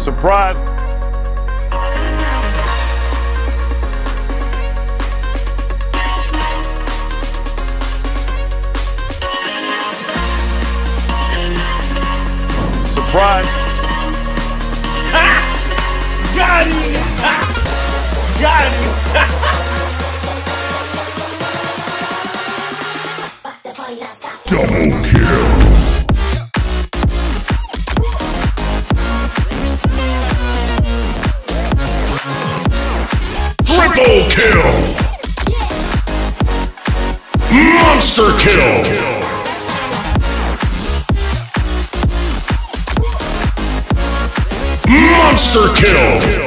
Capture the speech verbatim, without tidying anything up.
Surprise. Surprise. Ah! Got him! Ah! Got him! Double kill. Triple kill. Monster kill. Monster kill!